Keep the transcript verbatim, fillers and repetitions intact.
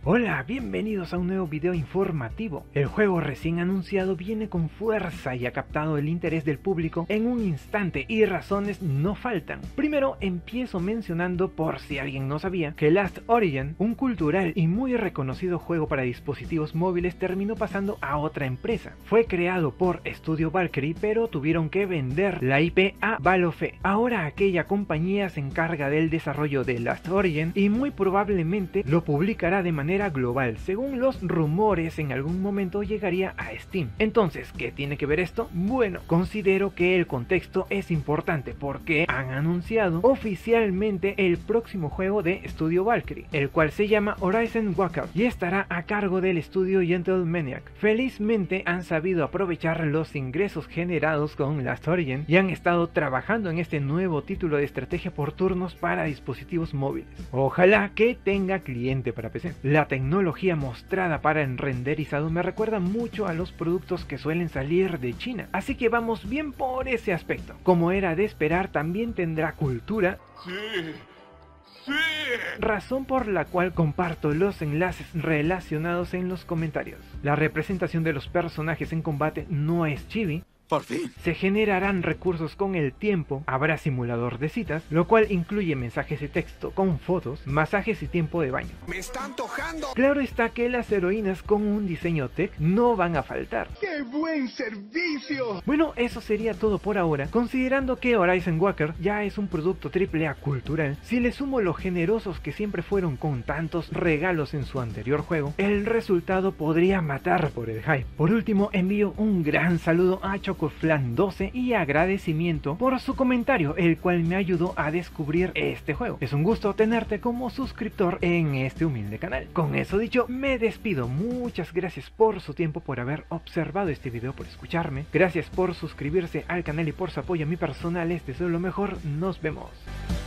Hola, bienvenidos a un nuevo video informativo. El juego recién anunciado viene con fuerza y ha captado el interés del público en un instante y razones no faltan. Primero empiezo mencionando, por si alguien no sabía, que Last Origin, un cultural y muy reconocido juego para dispositivos móviles, terminó pasando a otra empresa. Fue creado por Studio Valkyrie, pero tuvieron que vender la I P a Valofe. Ahora aquella compañía se encarga del desarrollo de Last Origin y muy probablemente lo publicará de manera global. Según los rumores, en algún momento llegaría a Steam. Entonces, ¿qué tiene que ver esto? Bueno, considero que el contexto es importante porque han anunciado oficialmente el próximo juego de Studio Valkyrie, el cual se llama Horizon Walker y estará a cargo del estudio Gentle Maniac. Felizmente han sabido aprovechar los ingresos generados con Last Origin y han estado trabajando en este nuevo título de estrategia por turnos para dispositivos móviles. Ojalá que tenga cliente para P C. La tecnología mostrada para el renderizado me recuerda mucho a los productos que suelen salir de China, así que vamos bien por ese aspecto. Como era de esperar, también tendrá cultura. Sí, sí. Razón por la cual comparto los enlaces relacionados en los comentarios. La representación de los personajes en combate no es chibi. Por fin. Se generarán recursos con el tiempo, habrá simulador de citas, lo cual incluye mensajes de texto con fotos, masajes y tiempo de baño. ¡Me está antojando! Claro está que las heroínas con un diseño tech no van a faltar. ¡Qué buen servicio! Bueno, eso sería todo por ahora. Considerando que Horizon Walker ya es un producto triple A cultural, si le sumo lo generosos que siempre fueron con tantos regalos en su anterior juego, el resultado podría matar por el hype. Por último, envío un gran saludo a Chocoflan doce y agradecimiento por su comentario, el cual me ayudó a descubrir este juego. Es un gusto tenerte como suscriptor en este humilde canal. Con eso dicho, me despido. Muchas gracias por su tiempo, por haber observado este video, por escucharme. Gracias por suscribirse al canal y por su apoyo a mi personal. Les deseo lo mejor. Nos vemos.